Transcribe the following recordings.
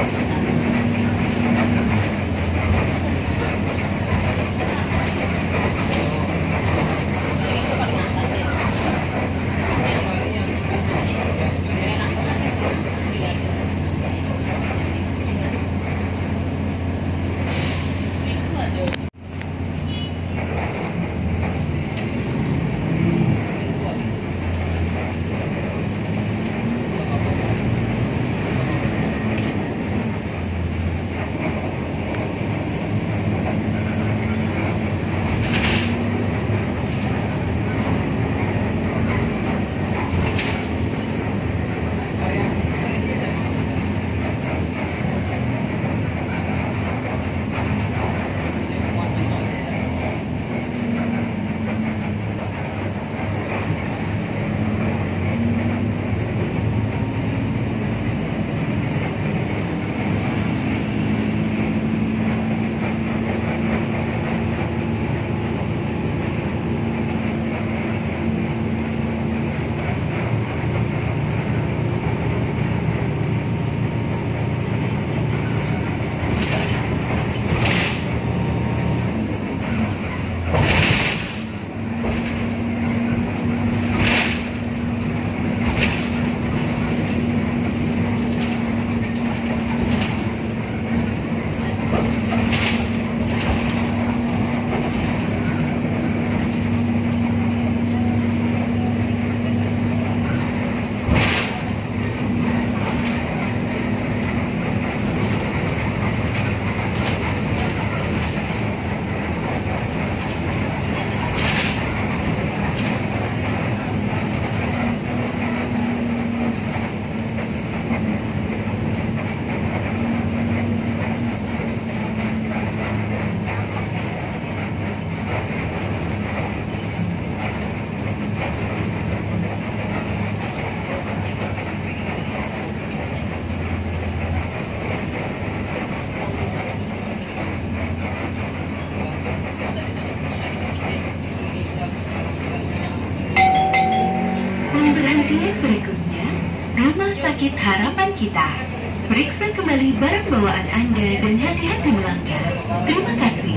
Pemberhentian berikutnya, Rumah Sakit Harapan Kita. Periksa kembali barang bawaan Anda dan hati-hati melangkah. Terima kasih.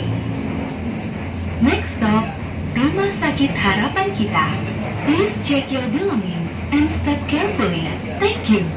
Next stop, Rumah Sakit Harapan Kita. Please check your belongings and step carefully. Thank you.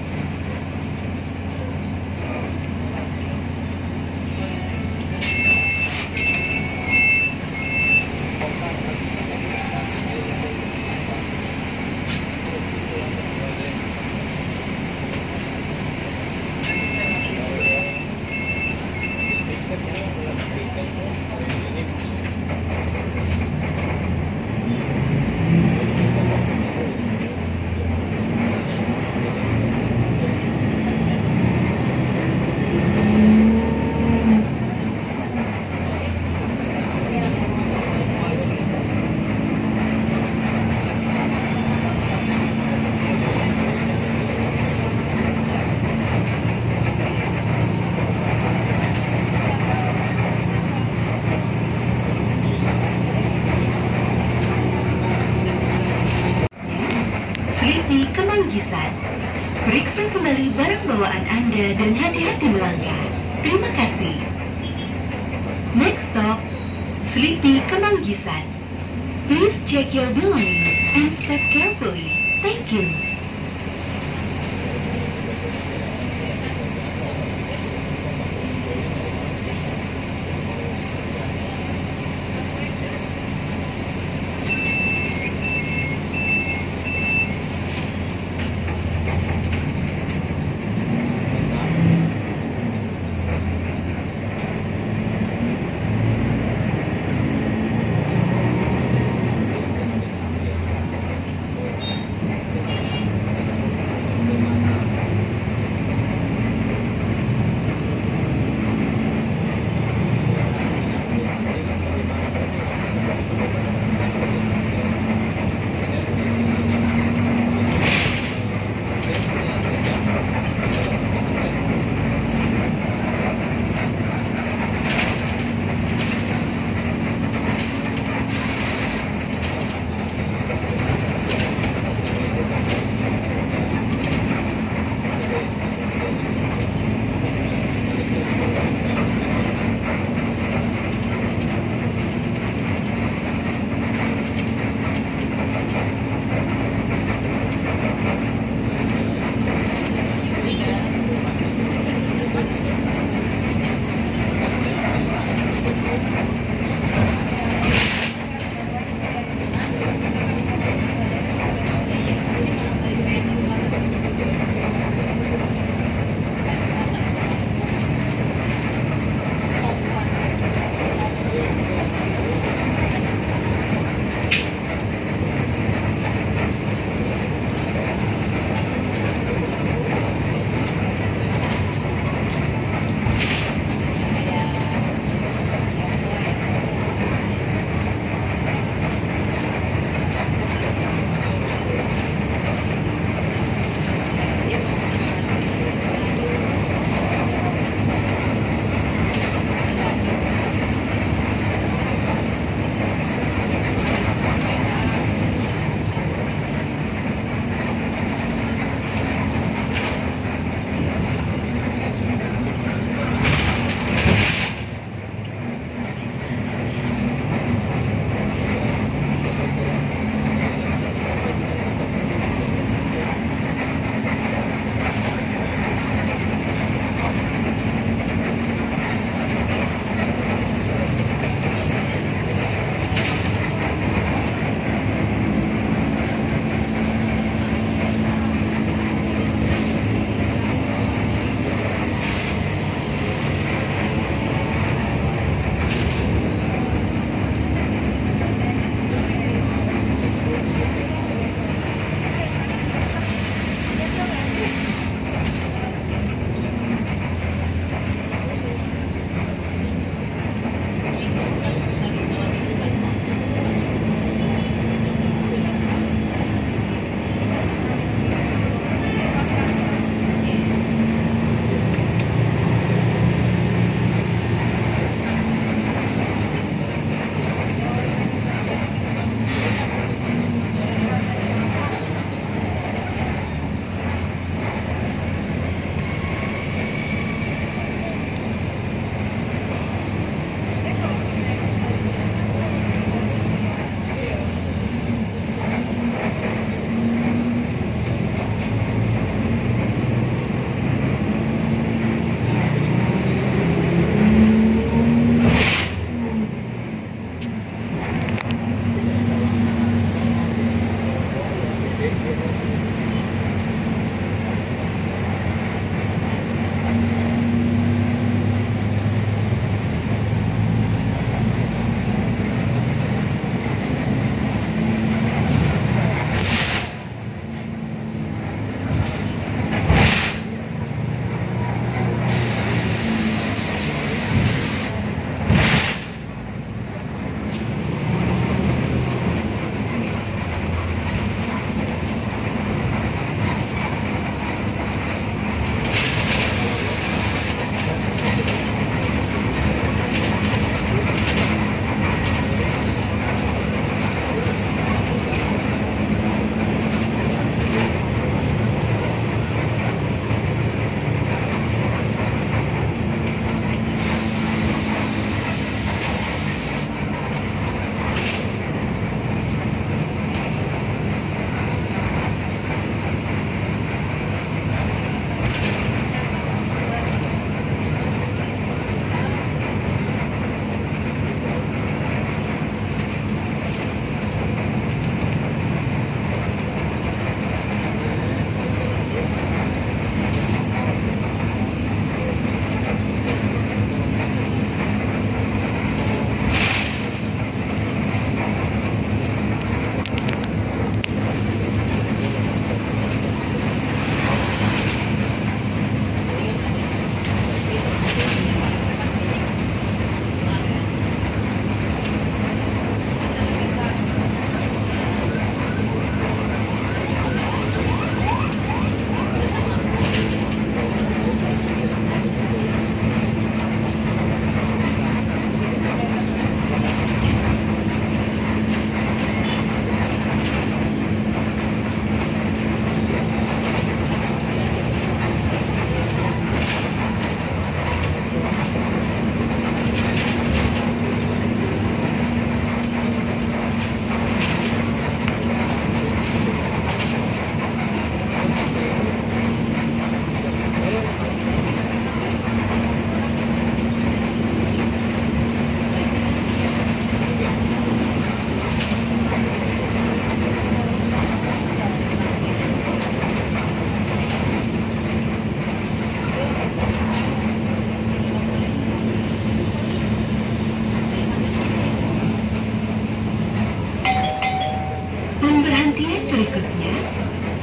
Sleepy Kemanggisan. Periksa kembali barang bawaan Anda dan hati-hati melangkah. Terima kasih. Next stop, Sleepy Kemanggisan. Please check your belongings and step carefully. Thank you.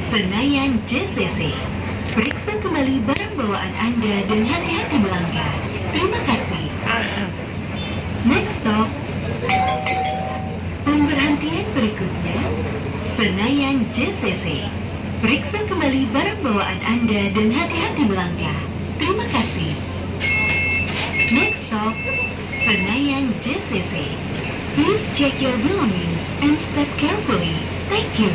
Senayan JCC. Periksa kembali barang bawaan Anda dan hati-hati melangkah. Terima kasih. Next stop, pemberhentian berikutnya, Senayan JCC. Periksa kembali barang bawaan Anda dan hati-hati melangkah. Terima kasih. Next stop, Senayan JCC. Please check your belongings and step carefully. Thank you.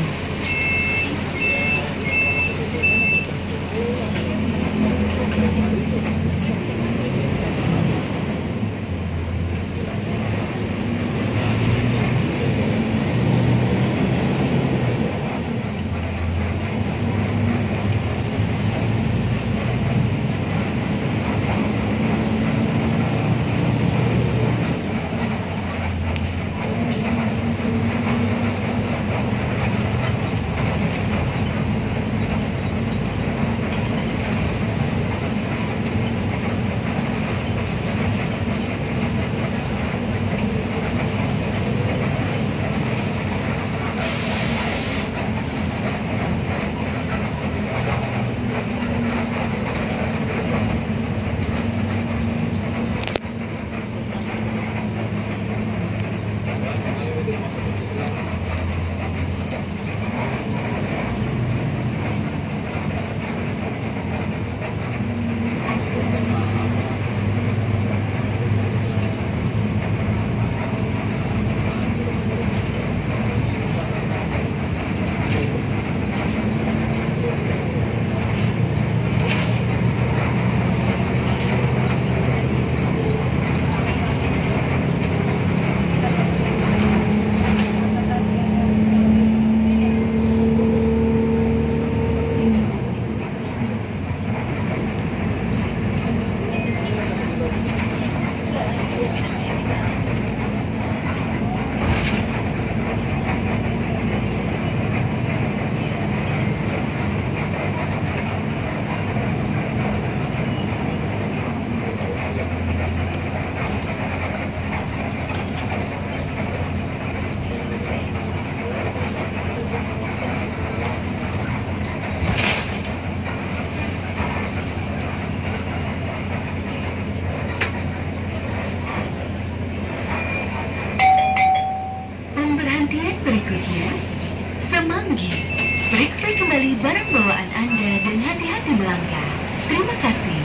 Berikutnya, Semanggi. Periksa kembali barang bawaan Anda dan hati-hati melangkah. Terima kasih.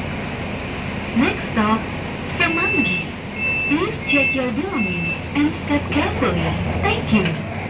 Next stop, Semanggi. Please check your belongings and step carefully. Thank you.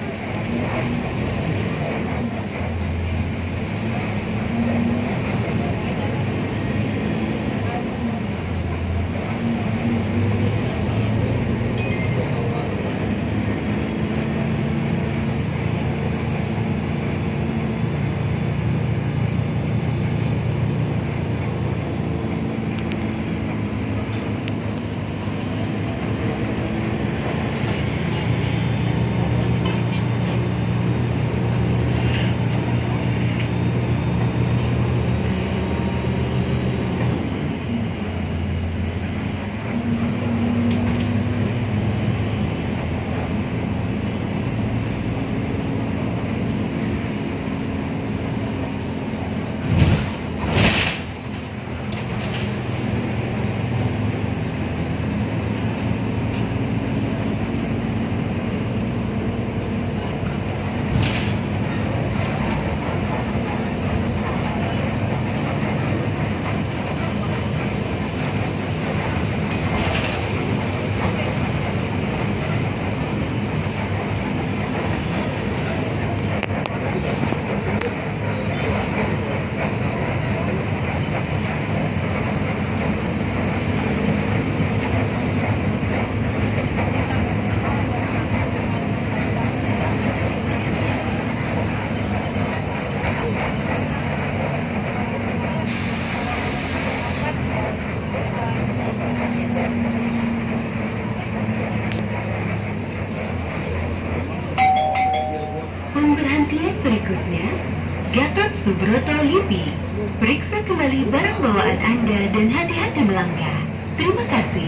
Pemberhentian berikutnya, Gatot Subroto Lipi. Periksa kembali barang bawaan Anda dan hati-hati melangkah. Terima kasih.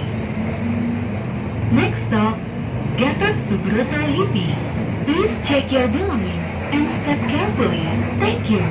Next stop, Gatot Subroto Lipi. Please check your belongings and step carefully. Thank you.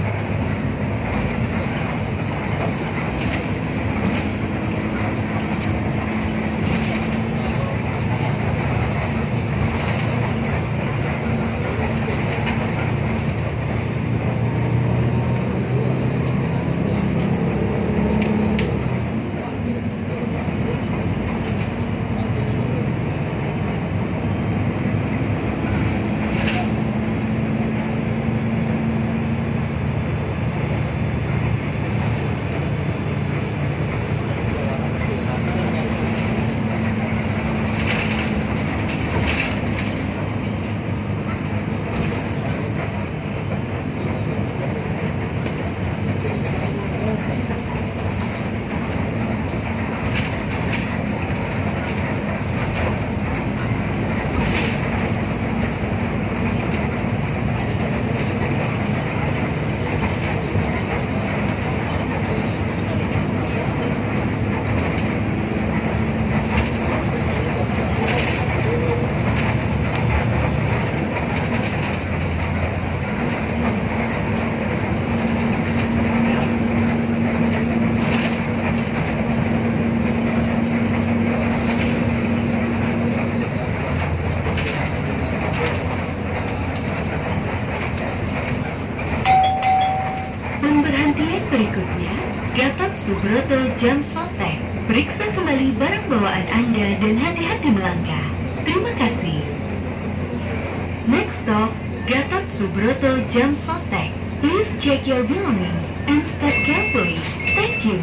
Pemberhentian berikutnya, Gatot Subroto Jam Sostek. Periksa kembali barang bawaan Anda dan hati-hati melangkah. Terima kasih. Next stop, Gatot Subroto Jam Sostek. Please check your belongings and step carefully. Thank you.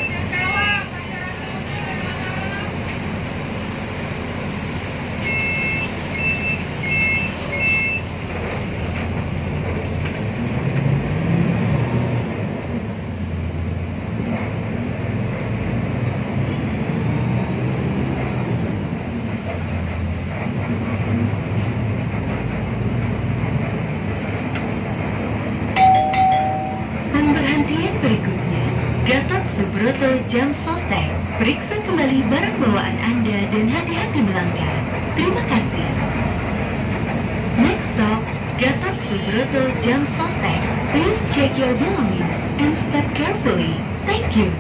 Pemberhentian berikutnya, Gatot Subroto Jam Sostek. Periksa kembali barang bawaan Anda dan hati-hati melangkah. Terima kasih. Next stop, Gatot Subroto Jam Sostek. Please check your belongings and step carefully. Thank you.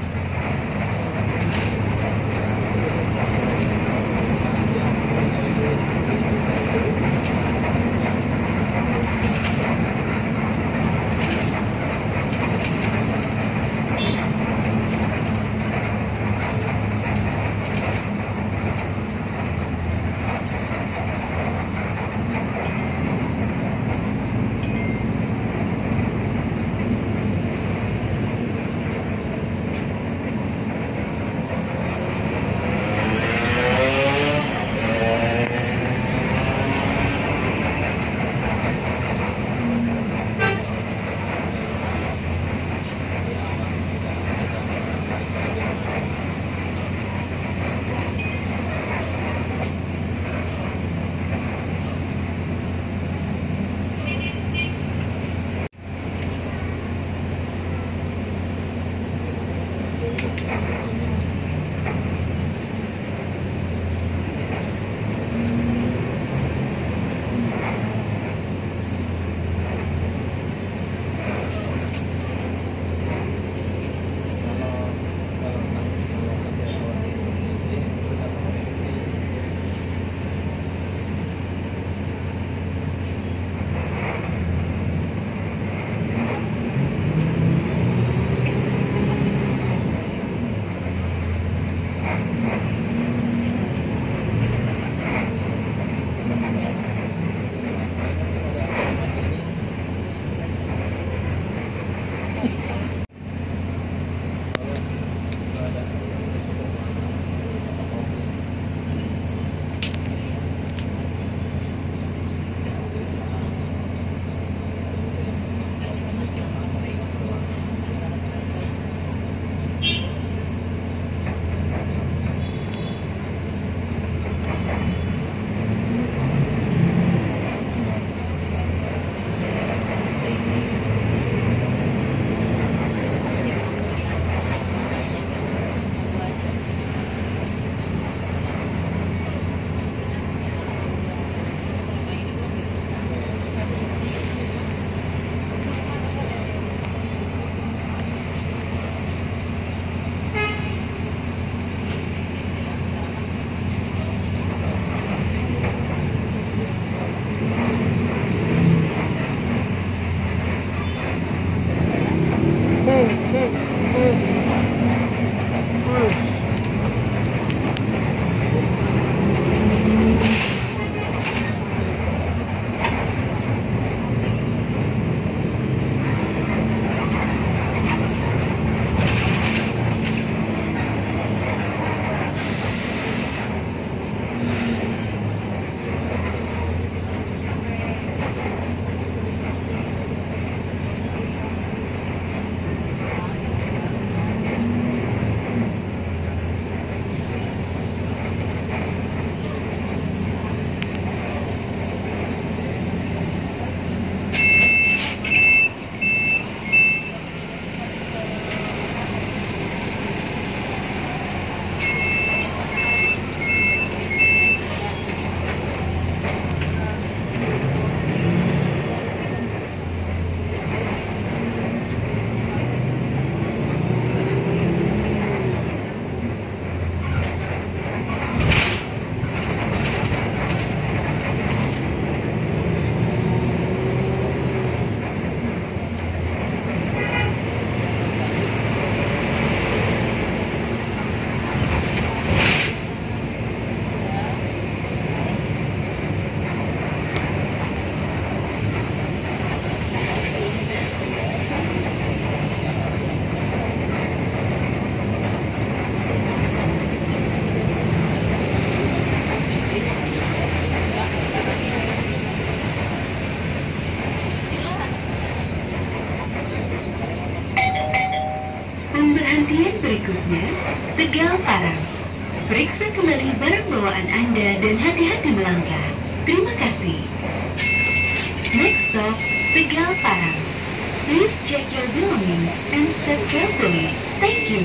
Tegal Parang. Periksa kembali barang bawaan Anda dan hati-hati melangkah. Terima kasih. Next stop, Tegal Parang. Please check your belongings and step carefully. Thank you.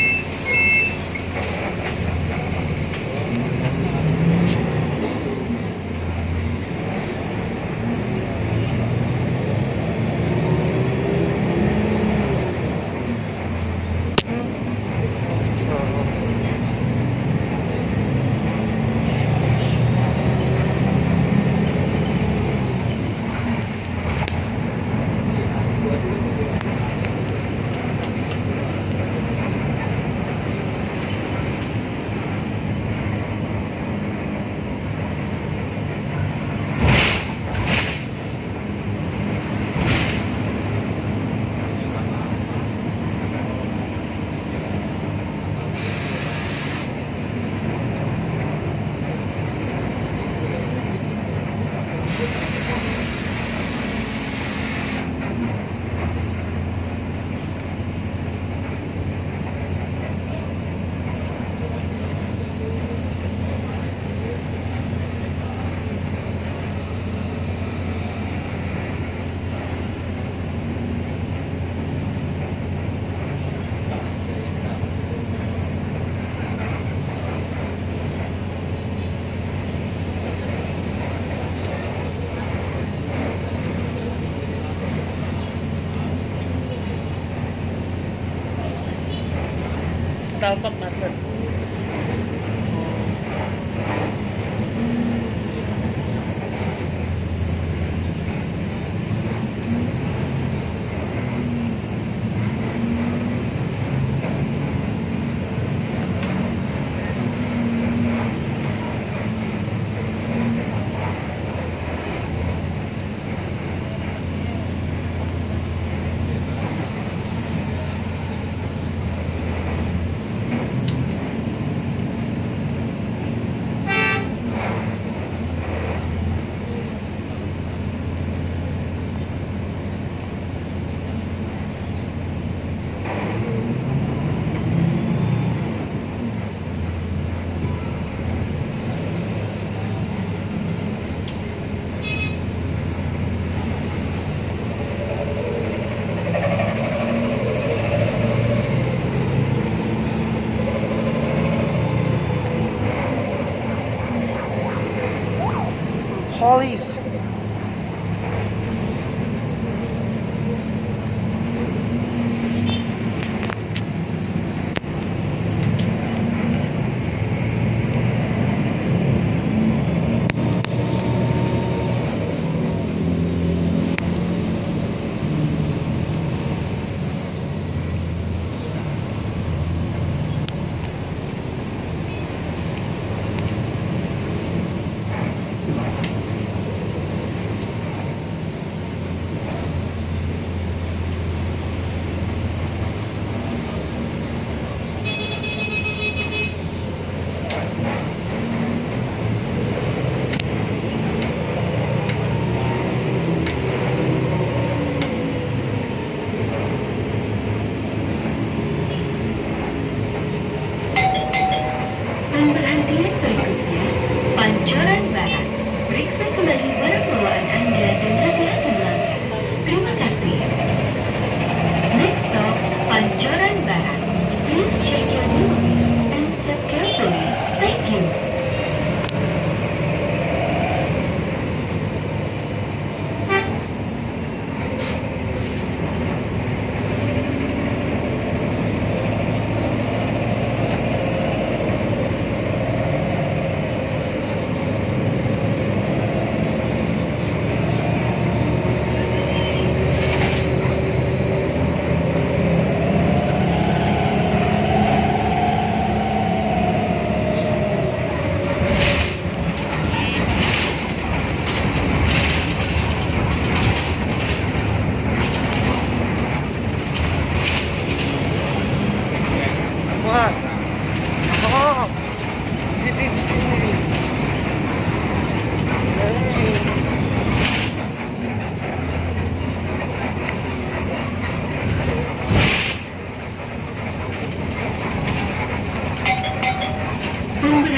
Talpak macet. Police. Pemberhentian berikutnya, Pancoran Barat. Periksa kembali barang bawaan Anda dan hati-hati melangkah. Terima kasih. Next stop, Pancoran Barat. Please check your belongings and step carefully. Thank you.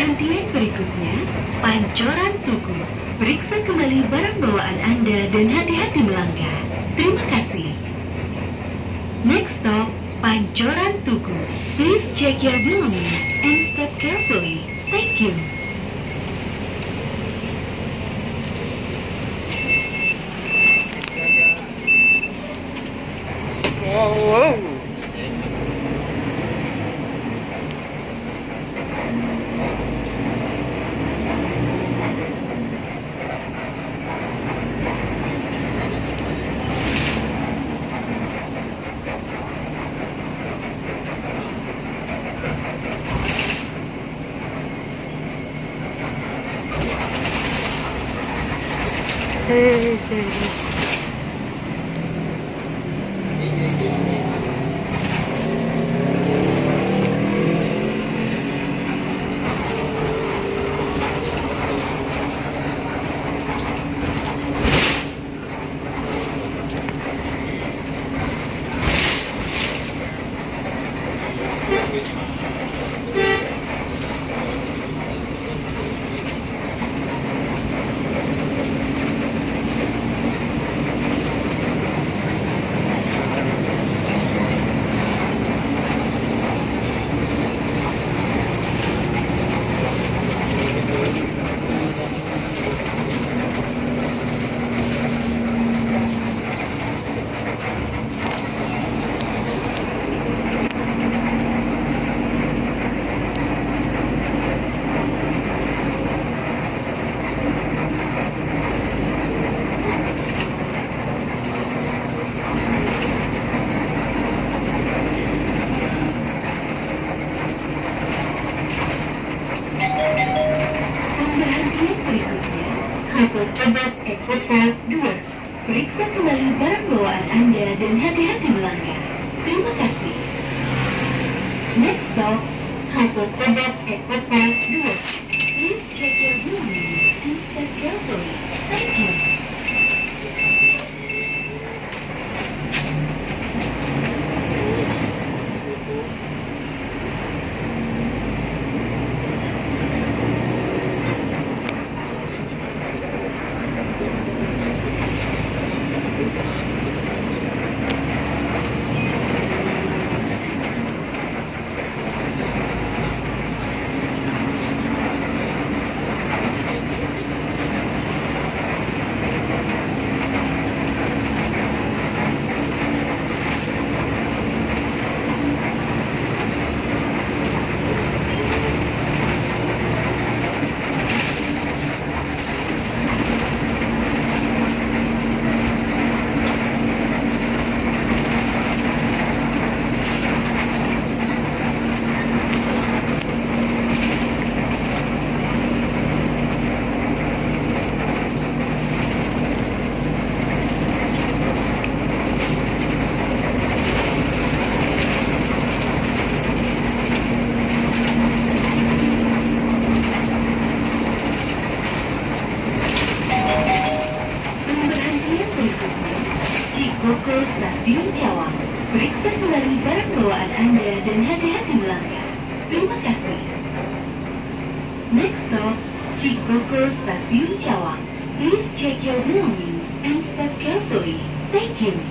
Pemberhentian berikutnya, Pancoran Tugu. Periksa kembali barang bawaan Anda dan hati-hati melangkah. Terima kasih. Next stop, Pancoran Tugu. Please check your belongings and step carefully. Thank you. Wow. Halte Tebet Ecopark 2. Periksa kembali barang bawaan Anda dan hati-hati melangkah. Terima kasih. Next stop, Halte Tebet Ecopark 2. Please check your belongings and step carefully. Thank you. Cikoko Stasiun Cawang. Periksa kembali barang bawaan Anda dan hati-hati melangkah. Terima kasih. Next stop, Cikoko Stasiun Cawang. Please check your belongings and step carefully. Thank you.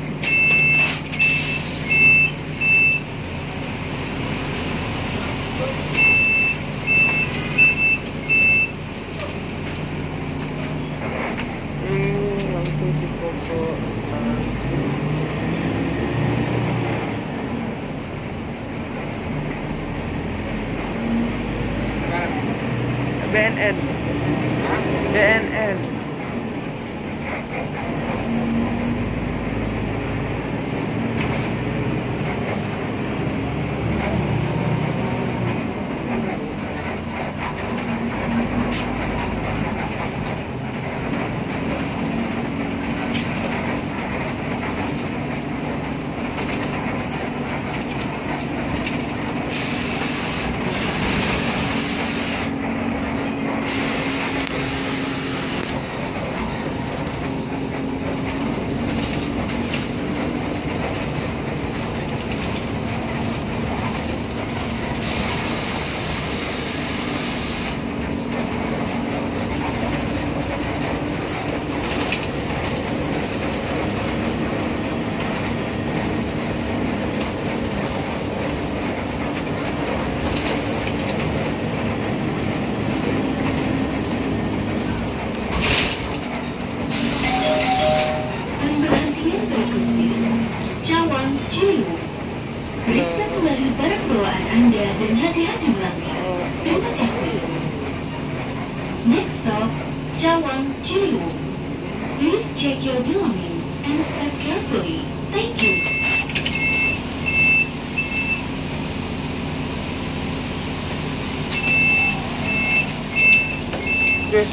BNN. BNN. Terima kasih. Next stop, Cawang Ciliwung. Please check your belongings and step carefully. Thank you. Yes.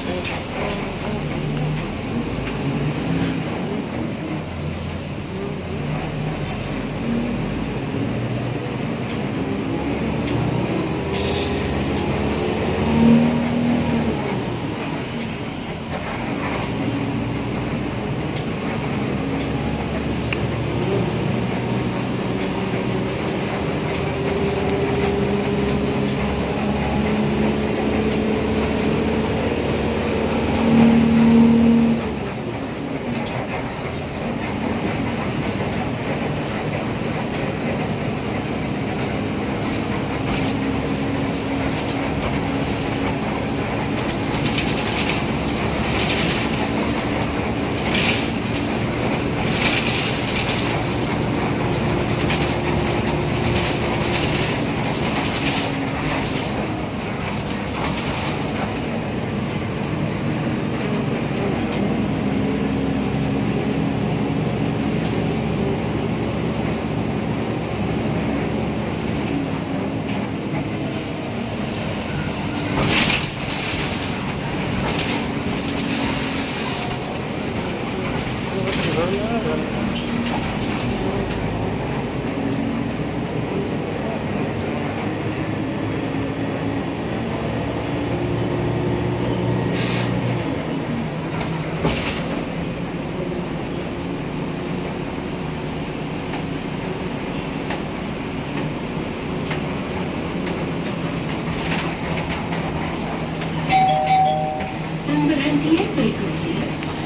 Pemberhentian berikutnya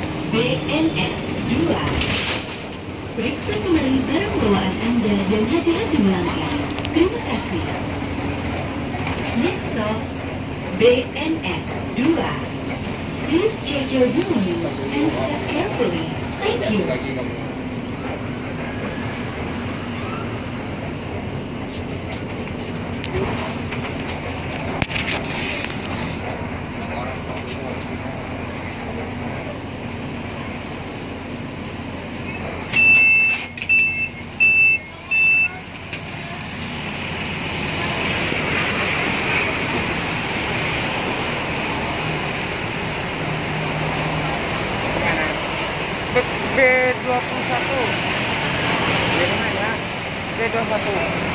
BNN 2. Periksa kembali barang bawaan Anda dan hati-hati melangkah. Terima kasih. Next stop, BNN 2. Please check your belongings and step carefully. Thank you. B21. B21.